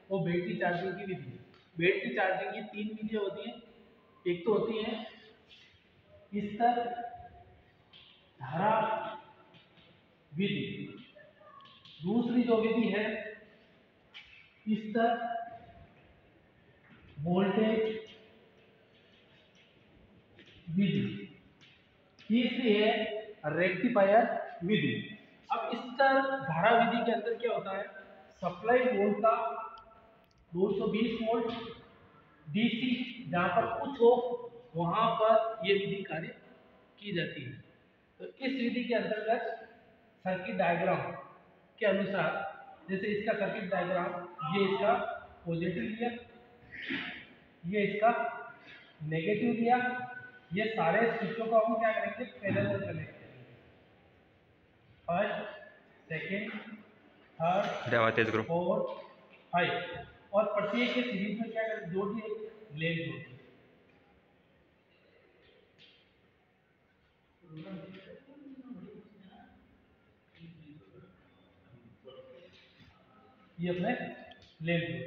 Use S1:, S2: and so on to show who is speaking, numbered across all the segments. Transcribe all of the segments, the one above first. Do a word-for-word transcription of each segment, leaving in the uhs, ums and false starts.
S1: वो battery charging की विधि है। बैटरी चार्जिंग की तीन विधियाँ होती हैं। एक तो होती है स्तर धारा विधि, दूसरी जो विधि है स्तर वोल्टेज विधि, तीसरी है रेक्टिफायर विधि। अब स्तर धारा विधि के अंदर क्या होता है, सप्लाई वोल्ट का दो सौ बीस वोल्ट डीसी जहां पर कुछ हो वहां पर ये विधि कार्य की जाती है। तो इस विधि के अंतर्गत सर्किट डायग्राम के अनुसार, जैसे इसका सर्किट डायग्राम, ये इसका पॉजिटिव लिया, ये इसका नेगेटिव लिया, ये सारे स्विचों को हम क्या करेंगे, पैरेलल कनेक्ट करेंगे। First, second, third, fourth, five, और प्रत्येक के सीरीज में क्या करें, जोड़ दिए, लेग जोड़ दिए। ये अपने लेग जोड़,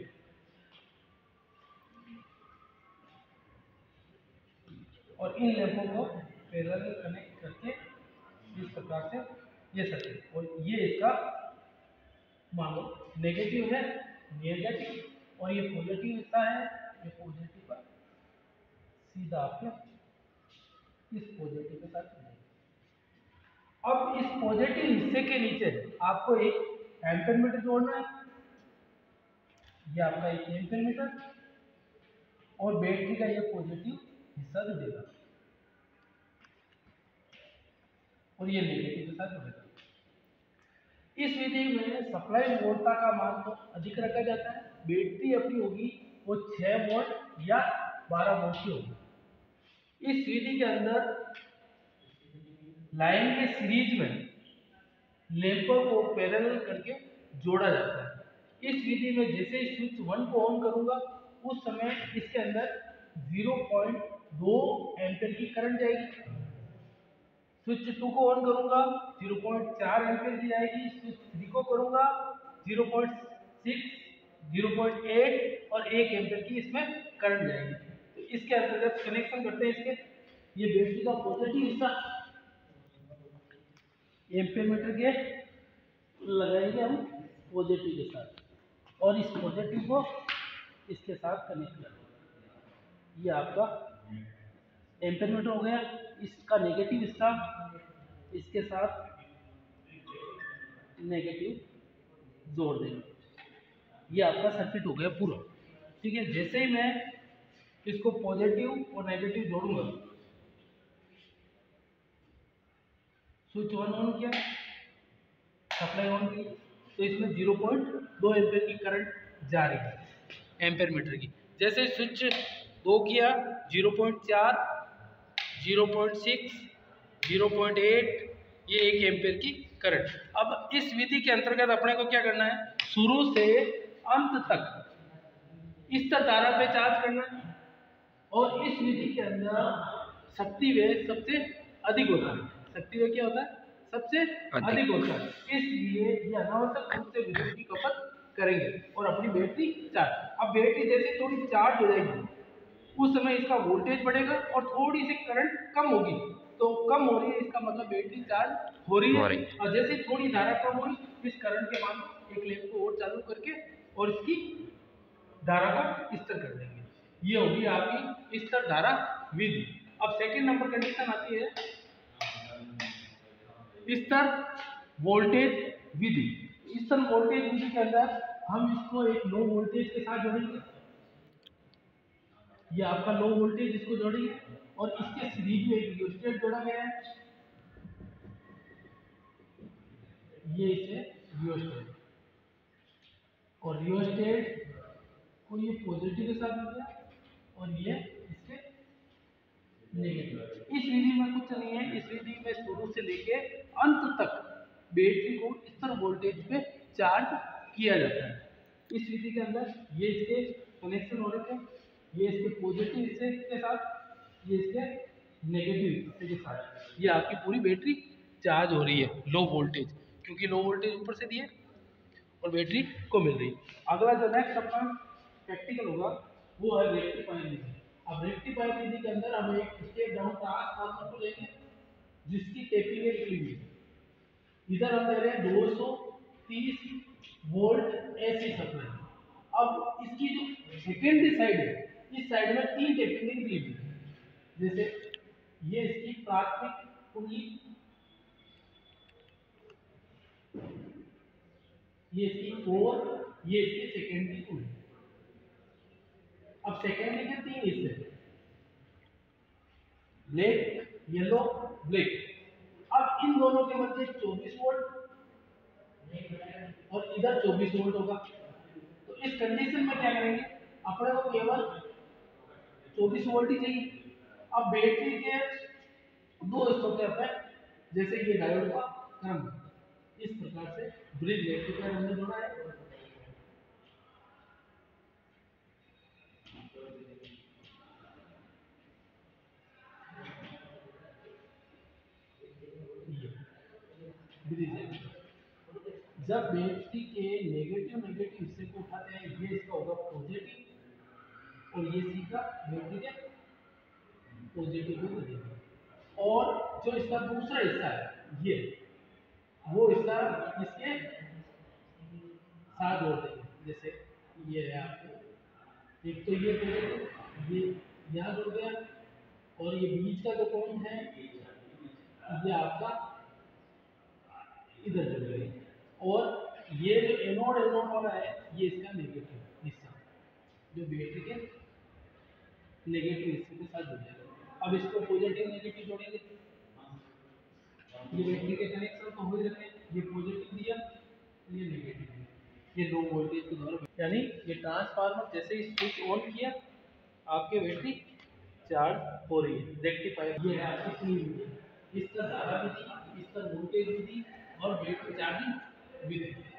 S1: और इन लेगों को पैरेलल कनेक्ट करके इस प्रकार से ये सर्किट, और ये इसका मान लो नेगेटिव है, नेगेटिव, और ये पॉजिटिव हिस्सा है, ये पॉजिटिव का सीधा आपके इस पॉजिटिव के साथ जुड़ेगा। अब इस पॉजिटिव हिस्से के नीचे आपको एक एम्पीयर मीटर जोड़ना है, ये आपका एक एम्पीयर मीटर, और बैटरी का ये पॉजिटिव हिस्सा जुड़ेगा और ये नेगेटिव के साथ जुड़ेगा। इस विधि में सप्लाई वोल्टता का मान तो अधिक रखा जाता है, बैटरी अपनी होगी वो छह वोल्ट या बारह वोल्ट की होगी। इस विधि के अंदर लाइन के सीरीज में लैंपों को पैरेलल करके जोड़ा जाता है। इस विधि में जैसे ही स्विच वन को ऑन करूंगा उस समय इसके अंदर ज़ीरो पॉइंट टू एम्पीयर की करंट जाएगी। स्विच टू को ऑन करूंगा ज़ीरो पॉइंट फोर एम्पीयर की जाएगी। स्विच थ्री को करूंगा zero point six, zero point eight और एक एम्पीयर की इसमें करंट जाएगी। तो इसके अंतर्गत कनेक्शन करते हैं इसके, ये बैटरी का पॉजिटिव हिस्सा एम्पीयर मीटर के लगाएंगे हम पॉजिटिव के साथ, और इस पॉजिटिव को इसके साथ कनेक्ट करेंगे। ये आपका एम्पीयर मीटर हो गया। इसका नेगेटिव हिस्सा इसके साथ नेगेटिव जोड़ देंगे। ये आपका सर्किट हो गया पूरा, ठीक है। जैसे ही मैं इसको पॉजिटिव और नेगेटिव जोड़ूंगा, स्विच वन ऑन किया, सप्लाई ऑन की, तो इसमें ज़ीरो पॉइंट टू एम्पीयर की करंट जा रही है एम्पीयर मीटर की। जैसे स्विच दो किया, zero point four, zero point six, zero point eight, ये एक एम्पीयर की करंट। अब इस विधि के अंतर्गत अपने को क्या करना है, शुरू से अंत तक इस धारा पे चार्ज करना है, और इस विधि के अंदर शक्ति व्यय सबसे अधिक होता है। शक्ति व्यय क्या होता है, सबसे अधिक, अधिक होता है। इसलिए ये अनावश्यक रूप से विद्युत की खपत करेंगे और अपनी बैटरी चार्ज। अब बैटरी जैसे थोड़ी चार्ज हो जाएगी उस समय इसका वोल्टेज बढ़ेगा और थोड़ी सी करंट कम होगी, तो कम हो रही है इसका मतलब बैटरी चार्ज हो रही है, हो रही है। और जैसे थोड़ी धारा कम हुई, इस करंट के मान एक लैंप को और चालू करके और इसकी धारा को स्थिर कर देंगे। ये होगी आपकी स्थिर धारा विधि। अब सेकंड नंबर कंडीशन आती है स्थिर वोल्टेज विधि। स्थिर वोल्टेज विधि के अंदर हम इसको एक लो वोल्टेज के साथ जोड़ेंगे, ये आपका लो वोल्टेज इसको जोड़ेंगे, और इसके सीरीज में एक रियोस्टेट जोड़ा गया है, ये इसे रियोस्टेट, और रियोस्टेट को ये पॉजिटिव के साथ हो गया और ये इसके नेगेटिव। इस विधि में कुछ नहीं है, इस विधि में शुरू से लेके अंत तक बैटरी को स्थिर वोल्टेज पे चार्ज किया जाता है। इस विधि के अंदर ये इसके कनेक्शन हो रखे हैं, ये इसके पॉजिटिव हिस्से के साथ, ये इसके नेगेटिव हिस्से के साथ, ये आपकी पूरी बैटरी चार्ज हो रही है लो वोल्टेज, क्योंकि लो वोल्टेज ऊपर से दिए और बैटरी को मिल रही है। अगला जो नेक्स्ट अपना प्रैक्टिकल होगा वो है रेक्टिफायर विधि। अब रेक्टिफायर विधि के अंदर हम एक स्टेप डाउन ट्रांसफार्मर को लेंगे जिसकी टेपिंग निकली हुई है। इधर हम दे रहे हैं दो सौ तीस वोल्ट एसी सप्लाई। अब इसकी जो सेकेंडरी साइड है इस साइड में तीन टेपिंग निकली हुई है। जैसे ये इसकी प्राथमिक कुंडली, ये इसकी कोर, ये इसकी सेकेंडरी कुंडली। अब सेकेंडरी के तीन हिस्से, ब्लैक, येलो, ब्लैक। अब इन दोनों के मध्य चौबीस वोल्ट और इधर चौबीस वोल्ट होगा। तो इस कंडीशन में क्या करेंगे, अपने को केवल चौबीस वोल्ट ही चाहिए। अब बैटरी के दो हिस्सों के अपने, जैसे ये डायोड का क्रम इस प्रकार से ब्रिज रेक्टिफायर हमने जोड़ा है। ब्रिज रेक्टिफायर जब बैटरी के नेगेटिव नेगेटिव हिस्से को उठाते हैं, ये इसका होगा पॉजिटिव और ये सीधा बैटरी के पॉजिटिव को देगा। और जो इसका दूसरा हिस्सा है ये वो हिस्सा इसके साथ जोड़ते हैं। जैसे ये है आपको एक तो ये पॉजिटिव ये यहाँ जुड़ गया और ये बीच का जो पॉइंट है ये आपका इधर जुड़ गया। और ये जो एनोड एनोड वाला है ये इसका नेगेटिव हिस्सा जो बैटरी के नेगेटिव हिस्से के साथ जुड़ जाएगा। अब इसको पॉजिटिव नेगेटिव जोड़ेंगे, ये बैटरी के कनेक्शन तो हो जाते हैं, ये पॉजिटिव दिया ये नेगेटिव दिया, ये लो वोल्टेज के द्वारा, यानी ये ट्रांसफार्मर जैसे ही स्विच ऑन किया आपके बैटरी चार्ज हो रही है। रेक्टिफायर ये है आपकी तीन विधि, इसका धारा विधि, इसका वोल्टेज विधि और बैटरी चार्जिंग विधि।